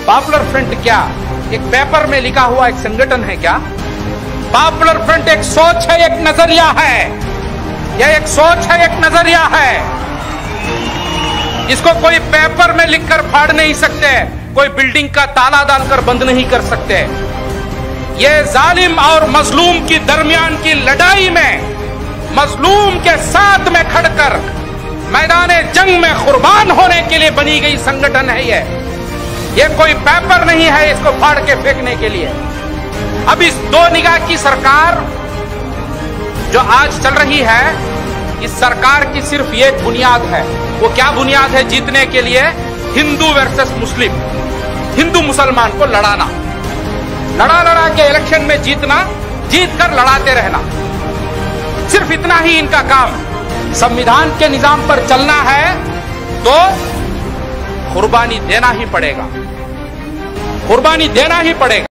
Popular front क्या एक paper में लिखा हुआ एक संगठन है क्या? पॉपुलर फ्रंट एक सोच है, एक नजरिया है। यह एक सोच है, एक नजरिया है। इसको कोई पेपर में लिखकर फाड़ नहीं सकते, कोई बिल्डिंग का ताला डालकर बंद नहीं कर सकते। ये जालिम और मजलूम की दरमियान की लड़ाई में मजलूम के साथ में खड़कर मैदाने जंग में कुर्बान होने के लिए बनी गई संगठन है। ये कोई पेपर नहीं है इसको फाड़ के फेंकने के लिए। अब इस दो निगाह की सरकार जो आज चल रही है, इस सरकार की सिर्फ एक बुनियाद है। वो क्या बुनियाद है? जीतने के लिए हिंदू वर्सेस मुस्लिम, हिंदू मुसलमान को लड़ाना, लड़ा के इलेक्शन में जीतना, जीत कर लड़ाते रहना, सिर्फ इतना ही इनका काम। संविधान के निजाम पर चलना है तो कुर्बानी देना ही पड़ेगा, कुर्बानी देना ही पड़ेगा।